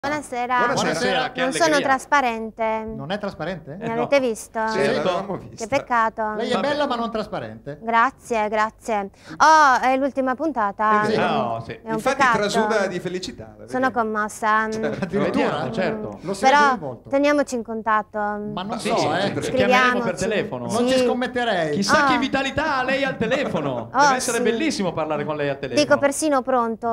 Buonasera. Buonasera. Non sono trasparente. Non è trasparente? Mi avete visto? Sì, l'avevamo vista. Che peccato. Lei è bella ma non trasparente. Grazie, grazie. Oh, è l'ultima puntata. Sì. No, sì. È un Infatti peccato. trasuda di felicità. la Sono vediamo. commossa. Addirittura, certo. Lo si vede Però nel volto. teniamoci in contatto. Ma non Sì, so, sì, eh. Chiameremo per Scriviamoci. telefono. Non ci scommetterei. Chissà Ah. che vitalità ha lei al telefono. Oh, Deve essere sì. bellissimo parlare con lei al telefono. Dico persino pronto.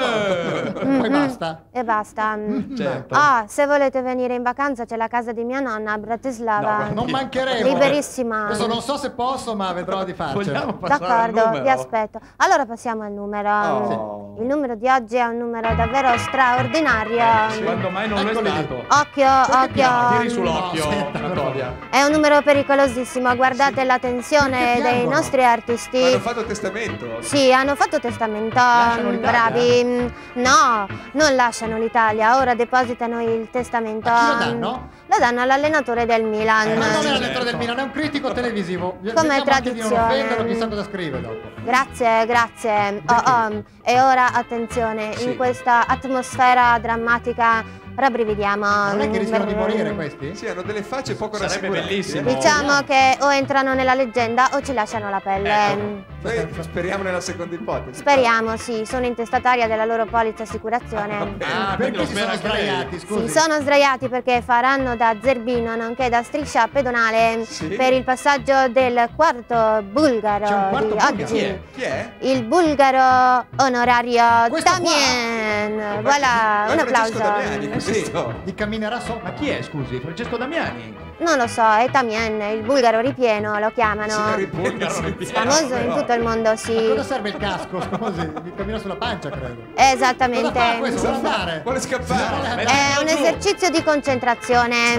Poi basta. E basta. Certo. Ah, se volete venire in vacanza c'è la casa di mia nonna a Bratislava. Non mancheremo. Liberissima. Adesso non so se posso, ma vedrò di farcela. Vogliamo passare al D'accordo, numero? vi aspetto. Allora passiamo al numero. Oh. Il numero di oggi è un numero davvero straordinario. Quando mai non Eccoli lo è lì. stato? Occhio, Tiri occhio. sull'occhio, No, aspetta, Anatolia. È un numero pericolosissimo. Guardate la tensione Perché dei piangono? nostri artisti. Ma hanno fatto testamento. Sì, hanno fatto testamento. Lasciano l'Italia? Bravi. No, non lasciano l'Italia. Ora depositano il testamento. A chi lo danno? Lo danno all'allenatore del Milan. Ma non è certo. l'allenatore del Milan, è un critico televisivo. Come Vediamo anche di non tradizione. offenderlo, chissà cosa scrive dopo. Grazie, grazie. E ora attenzione, Sì. in questa atmosfera drammatica rabbrividiamo. Non è che rischiano di morire questi? Sì, hanno delle facce poco Sarebbe rassicuranti. bellissimo. Diciamo che o entrano nella leggenda o ci lasciano la pelle. Noi speriamo nella seconda ipotesi. Speriamo, sì, sono intestataria della loro polizza assicurazione. Ah, quindi Perché lo si spera sono anche lei. sdraiati, Sì, scusi? sono sdraiati perché faranno da zerbino nonché da striscia pedonale Sì. per il passaggio del quarto bulgaro C'è un quarto di bulgaro? oggi. Chi è? Chi è? Il bulgaro onorario Questo qua? Damien. Voilà, Ma un è Francesco applauso. Damiani, Sì. questo. Gli camminerà sopra. Ma chi è, scusi? Francesco Damiani? Non lo so, è Damien, il bulgaro ripieno lo chiamano. Signor Ripieno. Famoso in tutto il mondo, A sì. cosa serve il casco? Scusi, mi cammina sulla pancia, credo. Esattamente. Cosa fa questo? Vuole andare? Vuole scappare. È un esercizio di concentrazione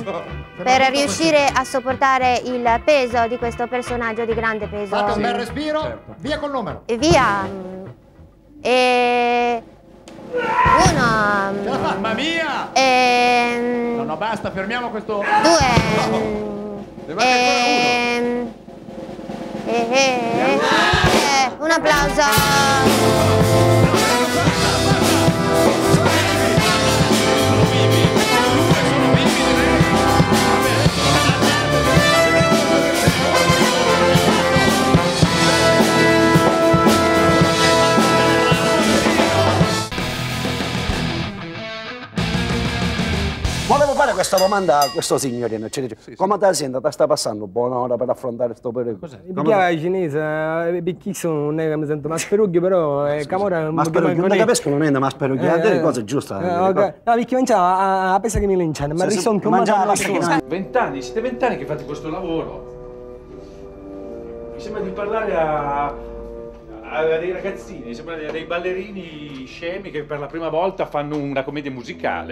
per riuscire a sopportare il peso di questo personaggio di grande peso. Fate un bel respiro, certo. via col numero. E via. E uno. Ce la fa? Mamma mia! E No, no, basta, fermiamo questo. due. Ne manca ancora Un applauso. Volevo fare questa domanda a questo signorino. Ci dice, come ti senti? Ti sta passando buon'ora per affrontare questo periodo? Mi chiama cinese, è picchissimo, non è che mi sento ma sperughi, però Camora Ma spero che non capiscono niente, ma spero che le cose giuste. No, perché mangiava a pensa che mi linciano, ma risono più mangiava la nessuno. pasta 20 anni, siete 20 anni che fate questo lavoro. Mi sembra di parlare a dei ragazzini, mi sembra dei ballerini scemi che per la prima volta fanno una commedia musicale.